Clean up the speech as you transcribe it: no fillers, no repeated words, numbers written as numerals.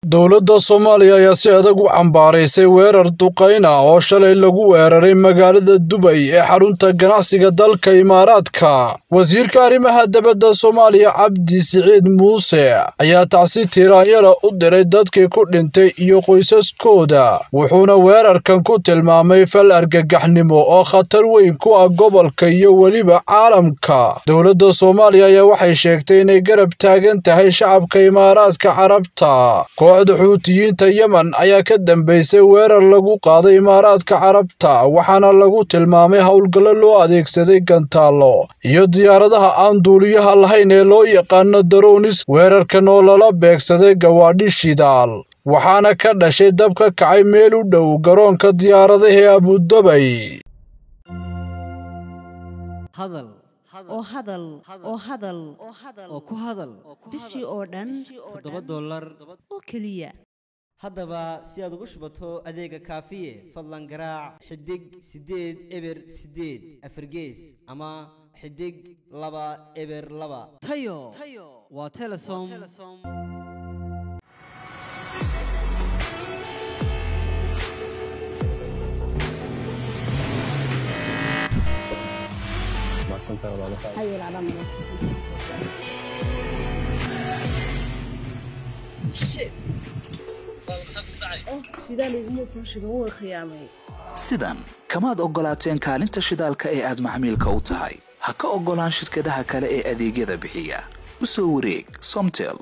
dowladda Soomaaliya ayaa si adag u cambaaraysay weerar duqeyn ah oo shalay lagu weeraray magaalada Dubai ee xarunta ganacsiga dalka Imaaraadka. Wasiirka arrimaha dibadda Soomaaliya Cabdi Siciid Muuse ayaa tacsi tiraanyada u diray dadkii ku dhintay iyo qoysaskooda, wuxuuna weerarkan ku tilmaamay fal argagaxnimo oo khatar weyn ku ah gobolka iyo weliba caalamka. Dowladda Soomaaliya ayaa waxay sheegtay inay garab taagan tahay shacabka Imaaraadka Carabta. kooxda Xuutiyiinta Yemen ayaa ka dambeysay weerar lagu qaaday Imaaraadka Carabta, waxaana lagu tilmaamay howlgallo loo adeegsaday gantaalo iyo diyaaradaha aan duuliyaha lahayn ee loo yaqaano drones. weerarkan oo lala beegsaday gawaadhi shidaal, waxaana ka dhashay dab ka kacay meel u dhow garoonka diyaaradaha ee Abu Dhabi. oo ku hadal bishii oo dhan $7 oo kaliya. haddaba si aad ugu shubato adeega kaafiye fadlan garaac xidig 8 eber 8 afargees ama xidig 2 eber 2 tayo waa Telesom. sidan kamaad ogolaateen kaalinta shidaalka ee aad macmiilka u tahay. ha ka ogolaan shirkadaha kale ee adeegyada bixiya. u soo wareeg Somtel